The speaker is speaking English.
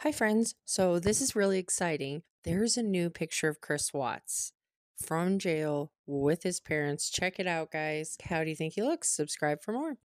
Hi, friends. So, this is really exciting. There's a new picture of Chris Watts from jail with his parents. Check it out, guys. How do you think he looks? Subscribe for more.